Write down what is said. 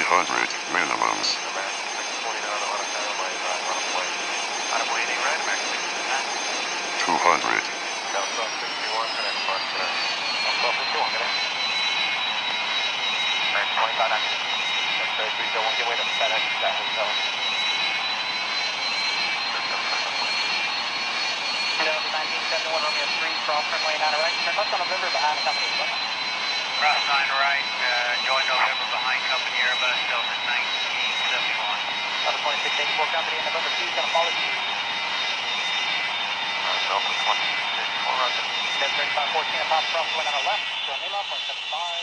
300 minimums. 200. Cross runway 9 right, turn left on November behind the company. Cross 9 right, join November behind company Airbus Delta 1971. Delta 2684 company in November 2 is going to follow you. Delta 2684, roger. 73514 and pop cross runway 9 left, join Lima 175.